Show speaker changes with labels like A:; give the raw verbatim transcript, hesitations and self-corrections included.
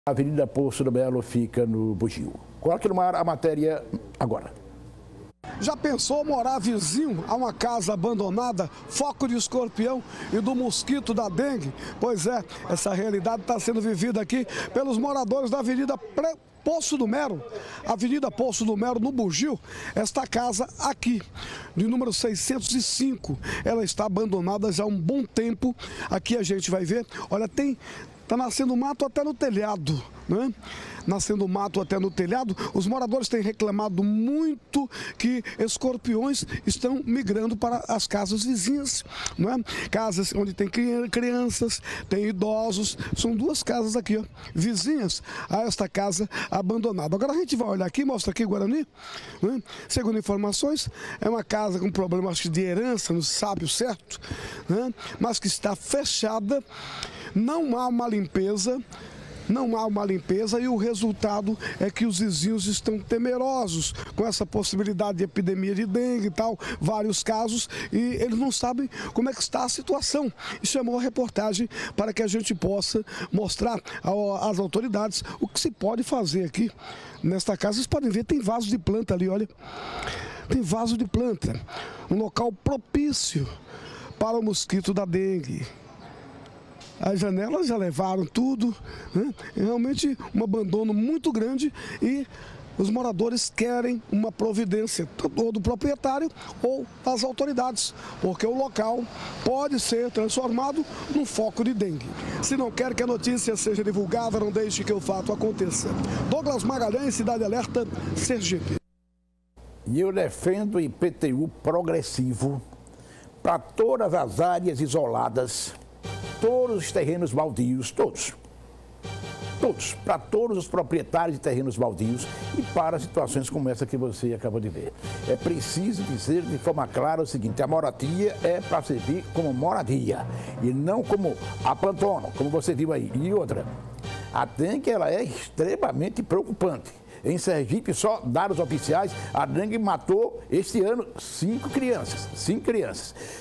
A: A Avenida Poço do Melo fica no Bugio. Coloque no ar a matéria agora.
B: Já pensou morar vizinho a uma casa abandonada, foco de escorpião e do mosquito da dengue? Pois é, essa realidade está sendo vivida aqui pelos moradores da Avenida Pre... Poço do Melo, Avenida Poço do Melo, no Bugio. Esta casa aqui, de número seiscentos e cinco, ela está abandonada já há um bom tempo. Aqui a gente vai ver, olha, tem... Está nascendo mato até no telhado, né? Nascendo mato até no telhado. Os moradores têm reclamado muito que escorpiões estão migrando para as casas vizinhas, não é? Casas onde tem crianças, tem idosos. São duas casas aqui, ó, vizinhas a esta casa abandonada. Agora a gente vai olhar aqui, mostra aqui Guarani, né? Segundo informações, é uma casa com problemas de herança, não se sabe o certo, né? Mas que está fechada. Não há uma limpeza, não há uma limpeza e o resultado é que os vizinhos estão temerosos com essa possibilidade de epidemia de dengue e tal, vários casos, e eles não sabem como é que está a situação. E chamou a reportagem para que a gente possa mostrar às autoridades o que se pode fazer aqui nesta casa. Vocês podem ver, tem vaso de planta ali, olha, tem vaso de planta, um local propício para o mosquito da dengue. As janelas já levaram tudo, né? É realmente um abandono muito grande e os moradores querem uma providência ou do proprietário ou das autoridades, porque o local pode ser transformado num foco de dengue. Se não quer que a notícia seja divulgada, não deixe que o fato aconteça. Douglas Magalhães, Cidade Alerta, Sergipe.
A: E eu defendo o I P T U progressivo para todas as áreas isoladas, todos os terrenos baldios, todos, todos, para todos os proprietários de terrenos baldios e para situações como essa que você acabou de ver. É preciso dizer de forma clara o seguinte: a moradia é para servir como moradia e não como a plantona, como você viu aí. E outra, a dengue ela é extremamente preocupante. Em Sergipe, só dados oficiais, a dengue matou este ano cinco crianças, cinco crianças.